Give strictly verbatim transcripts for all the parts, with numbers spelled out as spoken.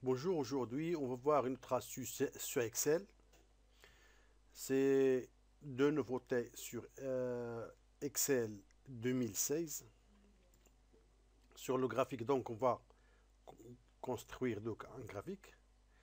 Bonjour, aujourd'hui on va voir une autre astuce sur Excel. C'est deux nouveautés sur euh, Excel deux mille seize. Sur le graphique, donc on va construire donc un graphique.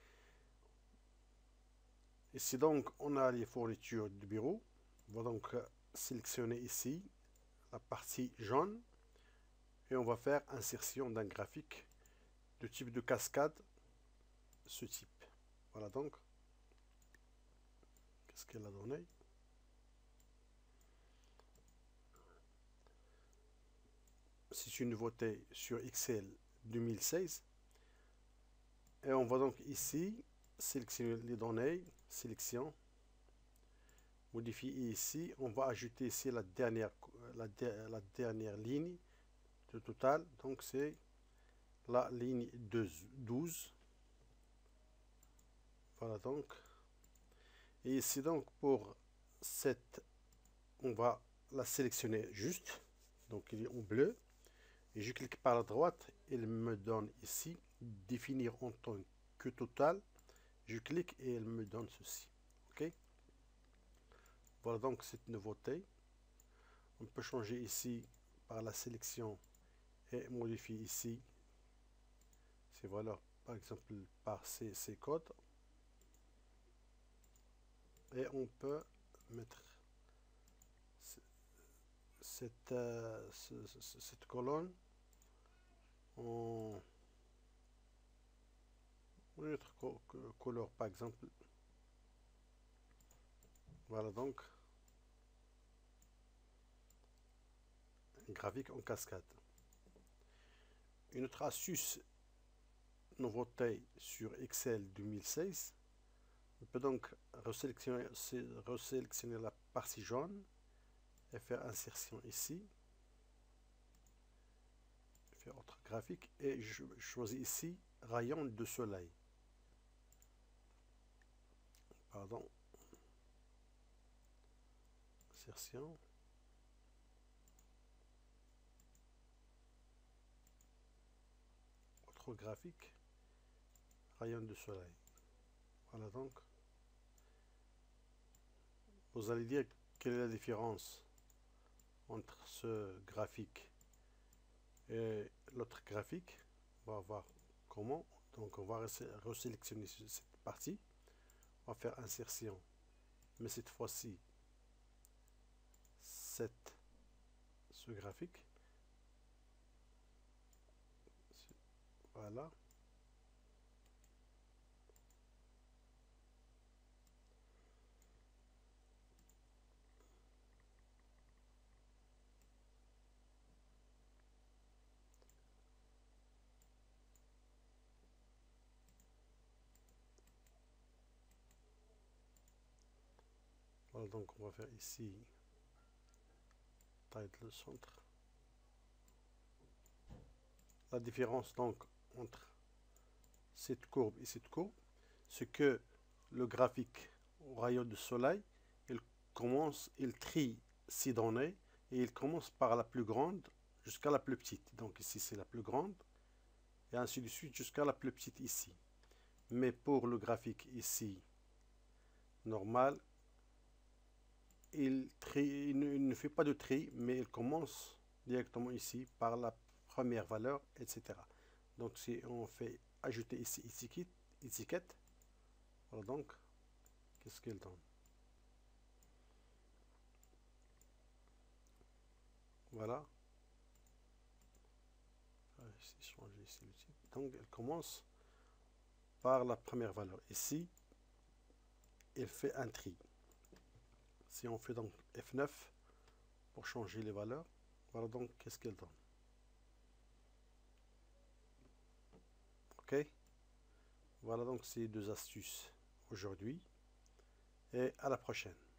Ici donc on a les fournitures du bureau. On va donc sélectionner ici la partie jaune et on va faire insertion d'un graphique de type de cascade, ce type. Voilà donc. Qu'est-ce qu'elle a donné? C'est une nouveauté sur Excel deux mille seize. Et on va donc ici sélectionner les données, sélection, modifier ici. On va ajouter ici la dernière, la, la dernière ligne de total. Donc c'est la ligne douze. Voilà donc. Et ici donc pour cette, on va la sélectionner juste. Donc il est en bleu. Et je clique par la droite, il me donne ici définir en tant que total. Je clique et il me donne ceci. Ok. Voilà donc cette nouveauté. On peut changer ici par la sélection et modifier ici ces valeurs, par exemple par ces, ces codes. Et on peut mettre cette, euh, ce, ce, cette colonne en une autre co couleur, par exemple. Voilà donc un graphique en cascade. Une autre astuce nouveauté sur Excel deux mille seize. On peut donc resélectionner, resélectionner la partie jaune et faire insertion ici. Faire autre graphique et je choisis ici rayon de soleil. Pardon. Insertion. Autre graphique. Rayon de soleil. Voilà donc. Vous allez dire quelle est la différence entre ce graphique et l'autre graphique. On va voir comment. Donc on va resélectionner cette partie. On va faire insertion. Mais cette fois-ci, cette, ce graphique. Voilà. Voilà, donc on va faire ici taille de centre. La différence donc entre cette courbe et cette courbe, c'est que le graphique au rayon de soleil, il commence, il trie ces données et il commence par la plus grande jusqu'à la plus petite. Donc ici c'est la plus grande et ainsi de suite jusqu'à la plus petite ici. Mais pour le graphique ici normal, il, trie, il, ne, il ne fait pas de tri, mais il commence directement ici par la première valeur, et cetera. Donc si on fait ajouter ici étiquette, étiquette voilà donc, qu'est-ce qu'elle donne? Voilà. Ici, changer ici le type. Donc elle commence par la première valeur. Ici, elle fait un tri. Si on fait donc F neuf pour changer les valeurs, voilà donc qu'est-ce qu'elle donne. Ok. Voilà donc ces deux astuces aujourd'hui et à la prochaine.